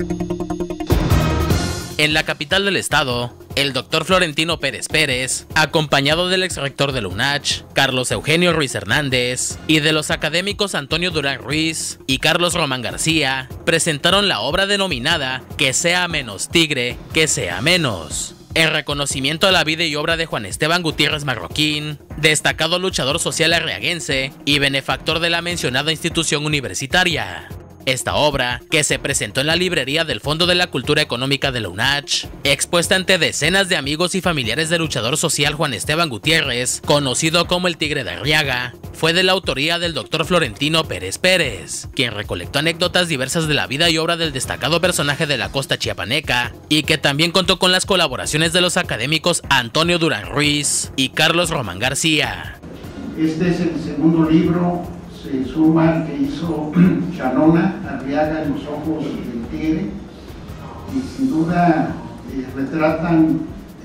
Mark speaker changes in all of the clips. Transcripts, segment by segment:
Speaker 1: En la capital del estado, el doctor Florentino Pérez Pérez, acompañado del exrector de la UNACH, Carlos Eugenio Ruiz Hernández, y de los académicos Antonio Durán Ruiz y Carlos Román García, presentaron la obra denominada Que sea menos tigre, que sea menos, en reconocimiento a la vida y obra de Juan Esteban Gutiérrez Marroquín, destacado luchador social arriaguense y benefactor de la mencionada institución universitaria. Esta obra, que se presentó en la librería del Fondo de la Cultura Económica de la UNACH, expuesta ante decenas de amigos y familiares del luchador social Juan Esteban Gutiérrez, conocido como el Tigre de Arriaga, fue de la autoría del doctor Florentino Pérez Pérez, quien recolectó anécdotas diversas de la vida y obra del destacado personaje de la costa chiapaneca, y que también contó con las colaboraciones de los académicos Antonio Durán Ruiz y Carlos Román García.
Speaker 2: Este es el segundo libro. Se suma el que hizo Chanona Arriaga en Los ojos del tigre, y sin duda retratan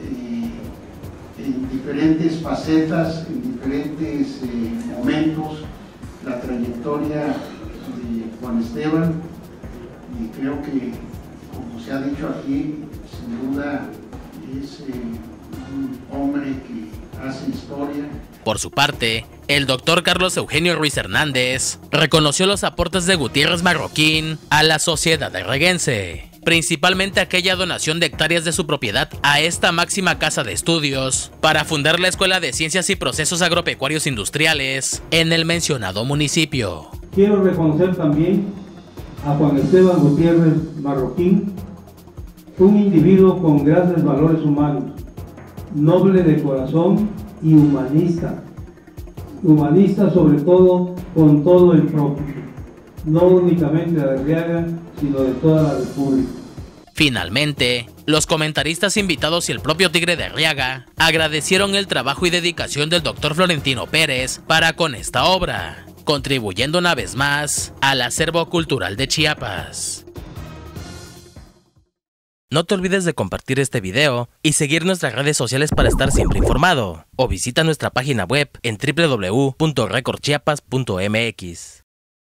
Speaker 2: en diferentes facetas, en diferentes momentos, la trayectoria de Juan Esteban, y creo que, como se ha dicho aquí, sin duda es un hombre que hace historia.
Speaker 1: Por su parte, el doctor Carlos Eugenio Ruiz Hernández reconoció los aportes de Gutiérrez Marroquín a la sociedad arriaguense, principalmente aquella donación de hectáreas de su propiedad a esta máxima casa de estudios para fundar la Escuela de Ciencias y Procesos Agropecuarios Industriales en el mencionado municipio.
Speaker 3: Quiero reconocer también a Juan Esteban Gutiérrez Marroquín, un individuo con grandes valores humanos, noble de corazón y humanista sobre todo con todo el propio, no únicamente de Arriaga, sino de toda la República.
Speaker 1: Finalmente, los comentaristas invitados y el propio Tigre de Arriaga agradecieron el trabajo y dedicación del doctor Florentino Pérez para con esta obra, contribuyendo una vez más al acervo cultural de Chiapas. No te olvides de compartir este video y seguir nuestras redes sociales para estar siempre informado, o visita nuestra página web en www.recordchiapas.mx.